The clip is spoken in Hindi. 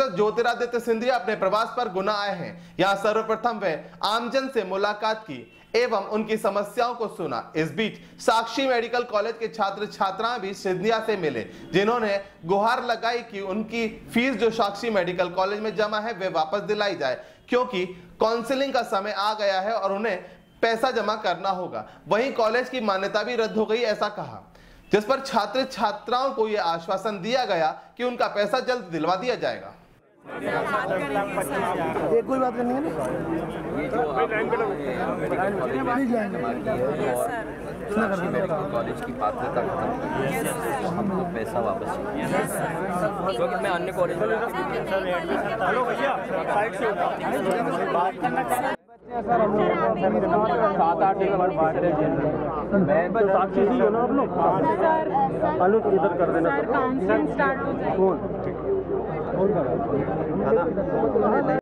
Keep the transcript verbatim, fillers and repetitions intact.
सांसद ज्योतिरादित्य सिंधिया अपने प्रवास पर गुना आए हैं। यहाँ सर्वप्रथम वे आमजन से मुलाकात की एवं उनकी समस्याओं को सुना। इस बीच साक्षी मेडिकल कॉलेज के छात्र छात्राएं भी सिंधिया से मिले, जिन्होंने गुहार लगाई कि उनकी फीस जो साक्षी मेडिकल कॉलेज में जमा है वे वापस दिलाई जाए, क्योंकि काउंसलिंग का समय आ गया है और उन्हें पैसा जमा करना होगा। वहीं कॉलेज की मान्यता भी रद्द हो गई, ऐसा कहा, जिस पर छात्र छात्राओं को यह आश्वासन दिया गया कि उनका पैसा जल्द दिलवा दिया जाएगा। ये कोई बात नहीं है ना, ये जो मेडिकल कॉलेज की पात्रता खत्म, हमको पैसा वापस चाहिए, क्योंकि मैं अन्य कॉलेज में सात आठ मैं तो साक्षी जी हो ना आप लोग, आलू इधर कर देना, स्टार्ट हो जाए।